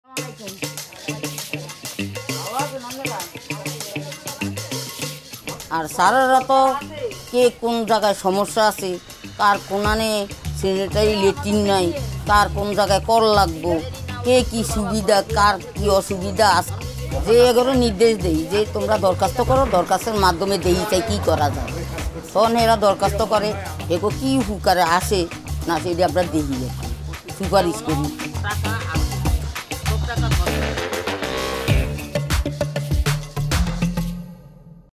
আর স্যারেরা তো কে কোন জায়গায় সমস্যা আছে, কার কোনানে স্যানিটারি লেট্রিন নাই, কার কোন জায়গায় কল লাগবো, কে কি সুবিধা, কার কি অসুবিধা আছে, যে এগুলো নির্দেশ দেই যে তোমরা দরখাস্ত করো, দরখাস্তের মাধ্যমে দেই চাই কী করা যায়। তখন এরা দরখাস্ত করে, এগো কী হুকারে আসে না সেটা আমরা দেখি, সুপারিশ করি।